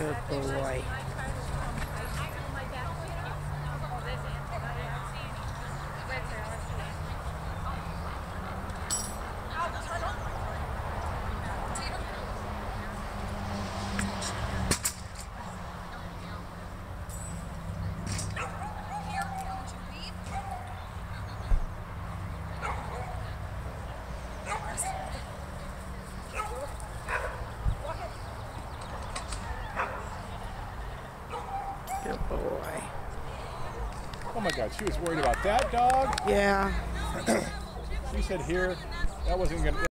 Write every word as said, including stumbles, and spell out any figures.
Good boy. Good boy. Oh my God, she was worried about that dog. Yeah. She said here, that wasn't going to.